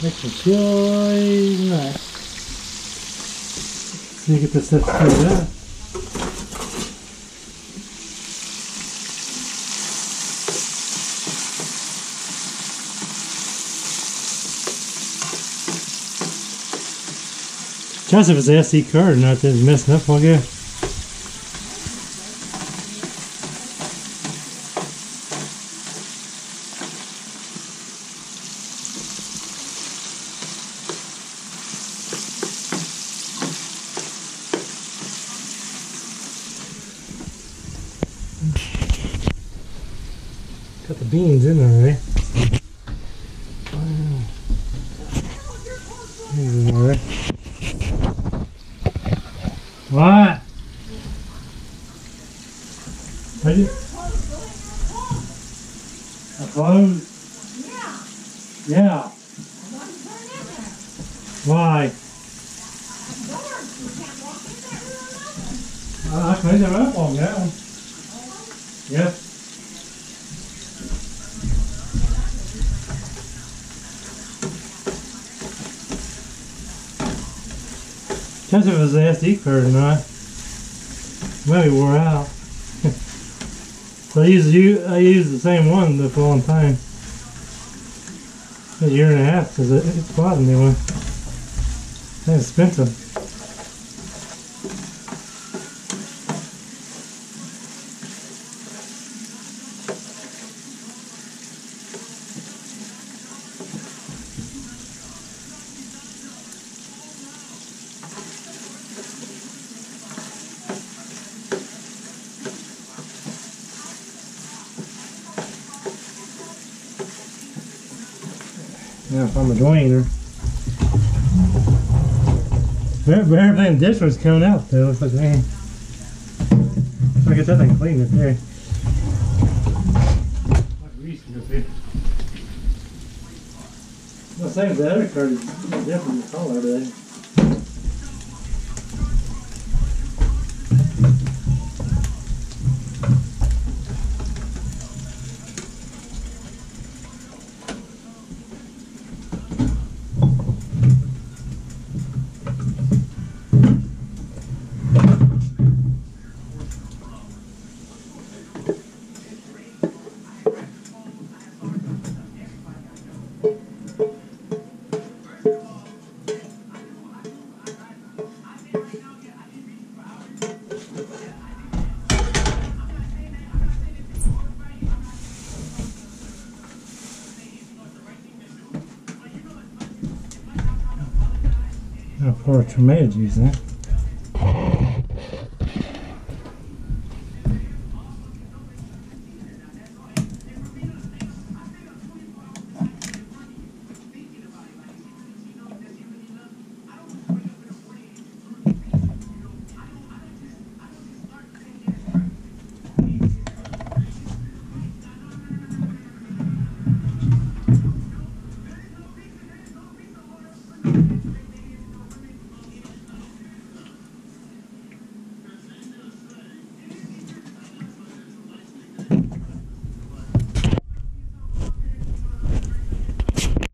Extra chili, nice. So you get this stuff stirred up. Chance if it's an SD card or not that it's messing up, I guess. Got the beans in there, right? Alright. What? Are you? Closed? Yeah. Yeah. Why? I cleaned them up on that one. Yep. Depends if it was an SD card or not. Maybe wore out. So I used the same one for a long time. A year and a half because it's bought a new one. It's expensive. Now if I'm a drainer. But everything this one's coming out though. It's like, man. I get that thing clean up there. Like grease up here. Well, same as the other card is different in color today. I'll pour tomato juice in it.